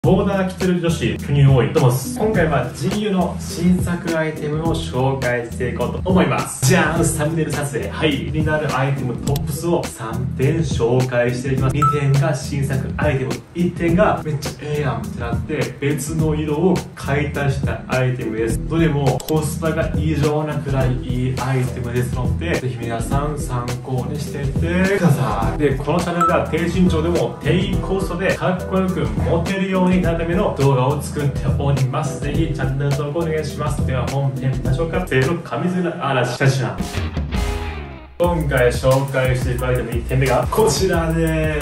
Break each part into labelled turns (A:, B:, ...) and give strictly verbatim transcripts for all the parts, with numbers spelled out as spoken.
A: ボーダー着てる女子、巨乳多いと思います。今回は ジーユー の新作アイテムを紹介していこうと思います。じゃーん、サムネイル撮影。はい。気になるアイテムトップスをさんてん紹介していきます。にてんが新作アイテム、いってんがめっちゃええやんってなって別の色を買い足したアイテムです。どれもコスパが異常なくらいいいアイテムですので、ぜひ皆さん参考にしていってください。で、このチャンネルでは低身長でも低コストでかっこよくモテるようになるための動画を作っております。ぜひチャンネル登録お願いします。では本編ましょうか。せーの、上面嵐たちな。今回紹介していただいたいってんめがこちらです。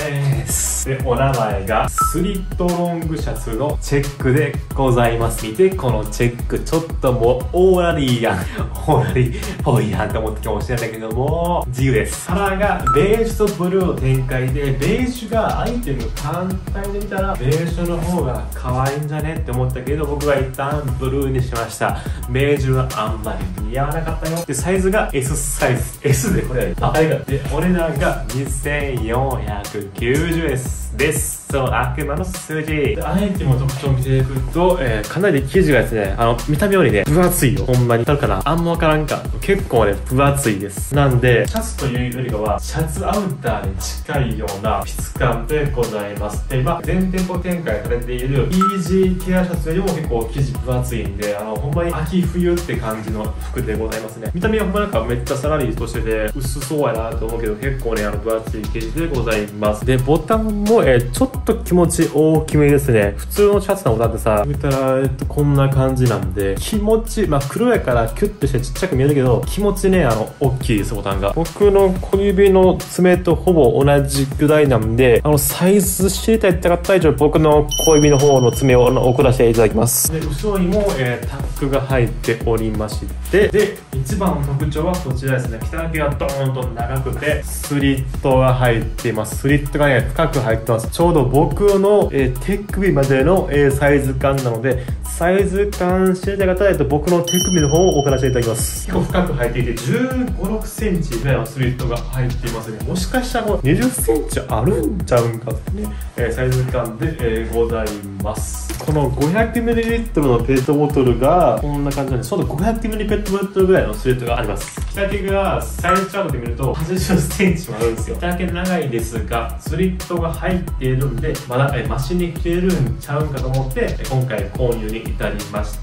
A: で、お名前がスリットロングシャツのチェックでございます。見てこのチェック、ちょっともうオーラリーやんオーラリーっぽいやんと思ってかもしれないけども自由です。カラーがベージュとブルーの展開で、ベージュがアイテム単体で見たらベージュの方が可愛いんじゃねって思ったけど、僕は一旦ブルーにしました。ベージュはあんまり似合わなかったよ。で、サイズが エス サイズ エス でこれあれがで、お値段がにせんよんひゃくきゅうじゅうえんです。そう、悪魔の数字。アイテムの特徴を見ていくと、えー、かなり生地がですね、あの、見た目よりね、分厚いよ。ほんまに。わかるかな、あんまわからんか。結構ね、分厚いです。なんで、シャツというよりかは、シャツアウターに近いような質感でございます。で、今、全店舗展開されているイージーケアシャツよりも結構生地分厚いんで、あの、ほんまに秋冬って感じの服でございますね。見た目はほんまなんかめっちゃサラリーとしてて、薄そうやなと思うけど、結構ね、あの、分厚い生地でございます。で、ボタンも、えー、ちょっと気持ち大きめですね。普通のシャツのボタンってさ、見たら、えっと、こんな感じなんで、気持ち、まあ、黒やからキュッてしてちっちゃく見えるけど、気持ちね、あの、大きいです、ボタンが。僕の小指の爪とほぼ同じぐらいなんで、あの、サイズ知りたいって方は、一応僕の小指の方の爪を送らせていただきます。で、後ろにも、えー、タックが入っておりまして、で、一番の特徴はこちらですね。北毛がドーンと長くて、スリットが入っています。スリットがね、深く入ってます。ちょうど僕の、えー、手首までの、えー、サイズ感なので、サイズ感知りたい方は、えっと、僕の手首の方を送らせていただきます。結構深く入っていて、じゅうご、ろくセンチぐらいのスリットが入っていますね。もしかしたらこのにじゅっセンチあるんちゃうんかってね、えー、サイズ感で、えー、ございます。この ごひゃくミリリットル のペットボトルがこんな感じなんで、ちょうど ごひゃくミリペットボトルぐらいのスリットがあります。北毛がサイズチャートで見るとはちじゅっセンチもあるんですよ。北毛長いですが、スリットが入っているんで、まだえマシに着れるんちゃうんかと思って、今回購入に至りました。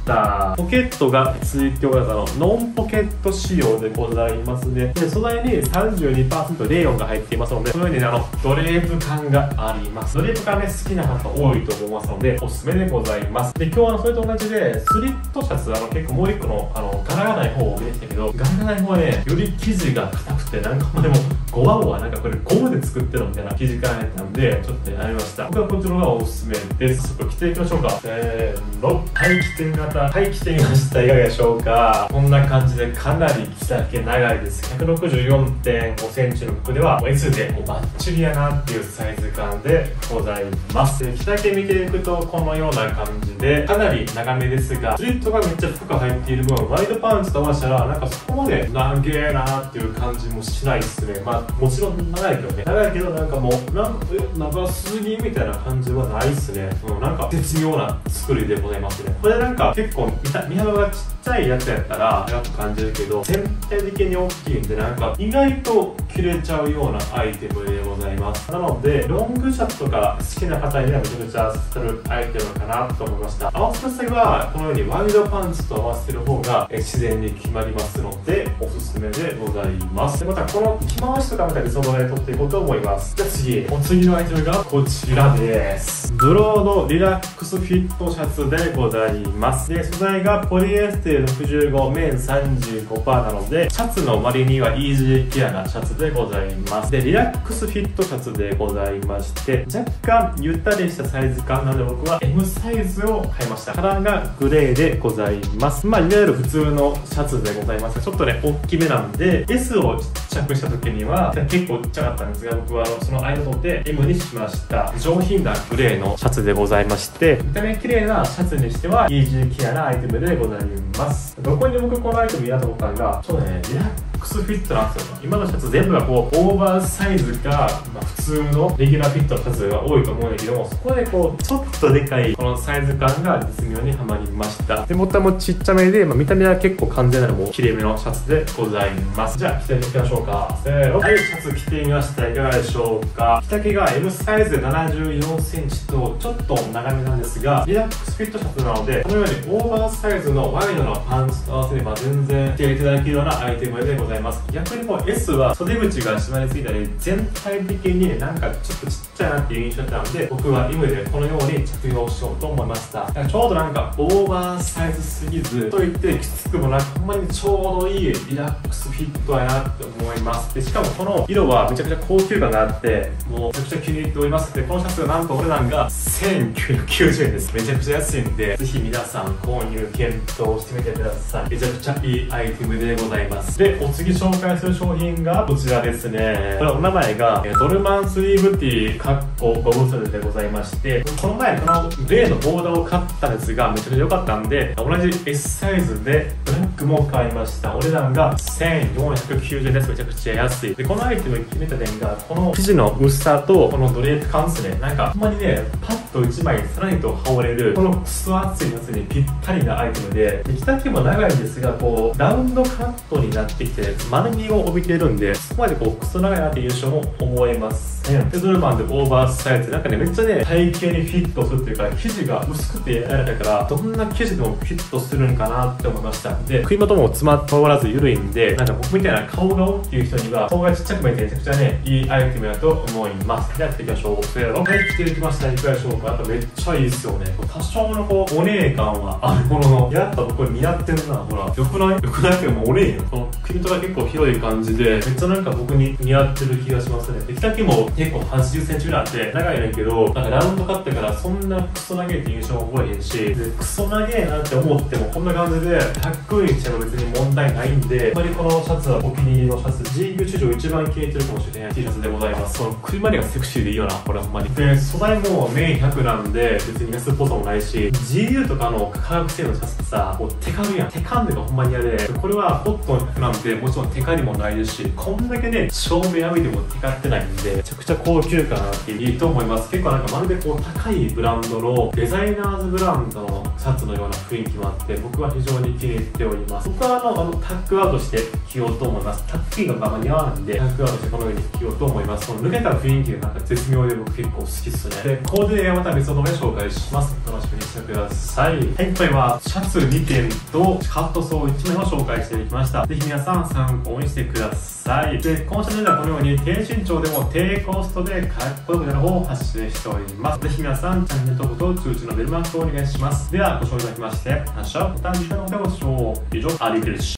A: ポケットが追強型のノンポケット仕様でございますね。で、素材に さんじゅうにパーセント レーヨンが入っていますので、このようにね、あの、ドレープ感があります。ドレープ感ね、好きな方多いと思いますので、おすすめでございます。で、今日はあのそれと同じで、スリットシャツ、あの、結構もう一個の、あの、柄がない方を見てきたけど、柄がない方はね、より生地が硬くて、なんかでも、ゴワゴワ、なんかこれゴムで作ってるみたいな生地感やったんで、ちょっとやりました。僕はこちらがおすすめです。ちょっと着ていきましょうか。せーの。はい、着てみました。はい、着てみました。いかがでしょうか。こんな感じでかなり着丈長いです。ひゃくろくじゅうよんてんごセンチの服では、S でもうバッチリやなっていうサイズ感でございます。で、着丈見ていくと、このような感じで、かなり長めですが、スリットがめっちゃ深く入っている分、ワイドパンツと合わせたら、なんかそこまで長えなーっていう感じもしないですね。まあ、もちろん長いけどね。長いけど、なんかもう、なんか、え、長すぎみたいな感じはないっすね。うん、なんか絶妙な作りでございますね。これなんか結構見幅がちっちゃいやつやったら長く感じるけど、全体的に大きいんで、なんか意外と着れちゃうようなアイテムでございます。なので、ロングシャツとか好きな方にはめちゃくちゃするアイテムかなと思いました。合わせた際は、このようにワイドパンツと合わせる方が自然に決まりますので、おすすめでございます。で、またこの着回しとかまた理想で撮っていこうと思います。じゃあ次、お次のアイテムがこちらです。ブロードリラックスフィットシャツでございます。で、素材がポリエステルろくじゅうご、綿 さんじゅうごパーセント なので、シャツの割にはイージーケアなシャツでございます。で、リラックスフィットシャツでございまして、若干ゆったりしたサイズ感なので、僕は エム サイズを買いました。カラーがグレーでございます。まあ、いわゆる普通のシャツでございますが、ちょっとね、大きめなんで、S をちっちゃくした時には、結構ちっちゃかったんですが、僕はその間取って エム にしました。上品なグレーのシャツでございまして、見た目綺麗なシャツにしてはイージーケアなアイテムでございます。どこに僕このアイテムやと思ったのが、ちょっとね、リラッックスフィットなんですよ。今のシャツ全部がこう、オーバーサイズか、まあ、普通のレギュラーフィットのシャツが多いと思うんだけども、そこでこう、ちょっとでかい、このサイズ感が絶妙にはまりました。で、ボタンもちっちゃめで、まあ、見た目は結構完全なのも綺麗めのシャツでございます。じゃあ、着ていきましょうか。せーの。はい、シャツ着てみました。いかがでしょうか。着丈が エム サイズでななじゅうよんセンチと、ちょっと長めなんですが、リラックスフィットシャツなので、このようにオーバーサイズのワイドのパンツと合わせれば全然着ていただけるようなアイテムでございます。逆にこう エス は袖口が締まりすぎたり、全体的になんかちょっとちっちゃいなっていう印象だったので、僕は エム でこのように着用しようと思いました。ちょうどなんかオーバーサイズすぎず、といってきつくもなく、ほんまにちょうどいいリラックスフィットやなって思います。で、しかもこの色はめちゃくちゃ高級感があって、もうめちゃくちゃ気に入っております。で、このシャツがなんとお値段がせんきゅうひゃくきゅうじゅうえんです。めちゃくちゃ安いんで、ぜひ皆さん購入検討してみてください。めちゃくちゃいいアイテムでございます。で、お次紹介する商品がこちらですね。これお名前がドルマンスリーブティーかっこゴブソルでございまして、この前この例のボーダーを買ったんですが、めちゃくちゃ良かったんで、同じ エス サイズでブラックも買いました。お値段がせんよんひゃくきゅうじゅうえんです。めちゃくちゃ安い。で、このアイテム決めた点が、この生地の薄さとこのドレープ感ですね。なんかほんまにね、パッといちまいさらにと羽織れる、このクソ暑い夏にぴったりなアイテムで、着丈も長いんですが、こうラウンドカットになってきて丸みを帯びてるんで、そこまでこうクソ長いなっていう印象も思えます。で、ドルマンでオーバーサイズ、なんかね、めっちゃね、体型にフィットするっていうか、生地が薄くて柔らかいから、どんな生地でもフィットするんかなって思いました。で、首元も詰まっておらず緩いんで、なんか僕みたいな顔顔っていう人には、顔がちっちゃく見えてめちゃくちゃね、いいアイテムだと思います。じゃあやっていきましょう。せーの。はい、着ていきました。いかがでしょうか。やっぱめっちゃいいですよね。多少のこう、お姉感はあるものの、やっぱ僕これ似合ってんな。ほら、よくないよくないけどもうお姉やん。この首とか結構広い感じで、めっちゃなんか僕に似合ってる気がしますね。で、着丈も結構はちじゅっセンチぐらいあって、長いねんけど、なんかラウンド買ってからそんなクソ長いって印象も覚えへんし、で、クソ長いなって思ってもこんな感じで、かっこいいにしても別に問題ないんで、あんまりこのシャツはお気に入りのシャツ、ジーユー 史上一番気に入ってるかもしれない T シャツでございます。この首までがセクシーでいいよな、これほんまに。で、素材もメインひゃくなんで、別に安っぽさもないし、ジーユー とかの化学製のシャツってさ、もうテカるやん。テカんでがほんまに嫌で、これはコットンひゃくなんで、もちろんテカりもないですし、こんだけね、照明浴びてもテカってないんで、めちゃくちゃ高級感があっていいと思います。結構なんかまるでこう高いブランドのデザイナーズブランドのシャツのような雰囲気もあって、僕は非常に気に入っております。僕はあの、あのタックアウトして着ようと思います。タックインがあんま似合わないんで、タックアウトしてこのように着ようと思います。この抜けた雰囲気がなんか絶妙で僕結構好きっすね。で、コーデはまた別の動画で紹介します。お楽しみにしてください。はい、今回はシャツにてんとカットソーいちまいを紹介していきました。ぜひ皆さん参考にしてください。で、このチャンネルではこのように低身長でも低コストでかっこよくなる方を発信しております。ぜひ皆さんチャンネル登録と通知のベルマークをお願いします。では、ご視聴いただきまして、また次回のお会いしましょう。以上、アリクでした。